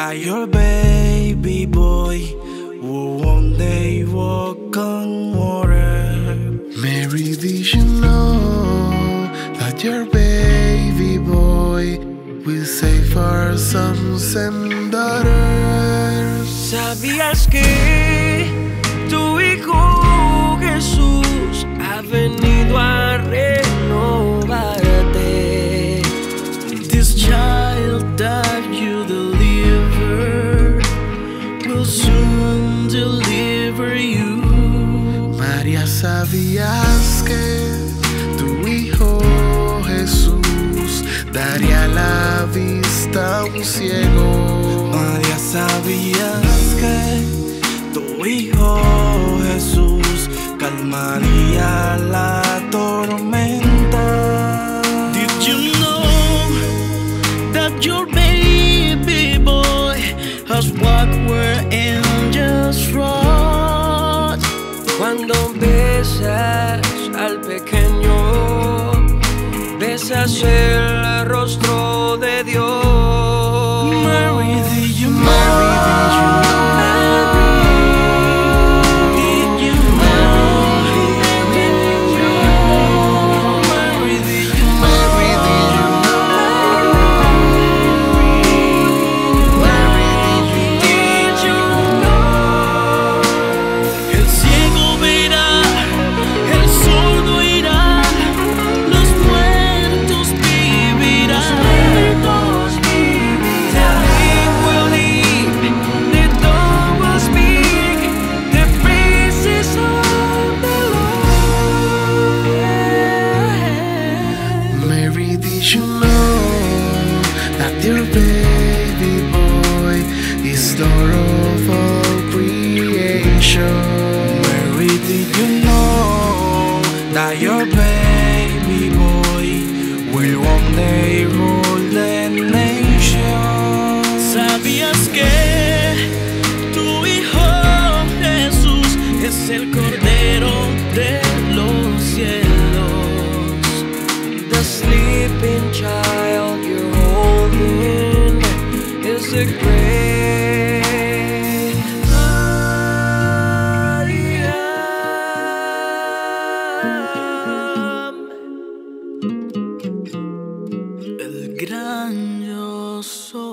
that your baby boy will one day walk on water. Mary, did you know that your baby boy will save our sons and daughters? ¿Sabías que tu hijo Jesús ha venido a renovarte? This child that you deliver will soon deliver you. María, ¿sabías que tu hijo Jesús daría la vista a un ciego? María, ¿sabías que tu hijo Jesús calmaría la tormenta? Did you know that your baby boy has walked where angels trod? Cuando besas al pequeño, besas el rostro de Dios. Mary, did you know? Mary, did you know? Did you know that your baby boy is the Lord of all creation? Mary, did you know that your baby boy will one day rule the nation? ¿Sabías que tu hijo Jesús es el Cordero de los cielos? The sleeping child you're holding is the great I am. El gran yo soy.